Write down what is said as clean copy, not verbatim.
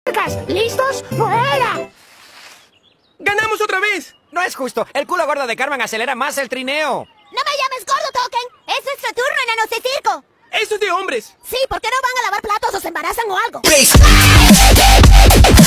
¿Listos? ¡Fuera! ¡Ganamos otra vez! No es justo. El culo gordo de Carmen acelera más el trineo. ¡No me llames gordo, Token! ¡Es nuestro turno, enanos de circo! ¡Eso es de hombres! Sí, ¿por qué no van a lavar platos o se embarazan o algo?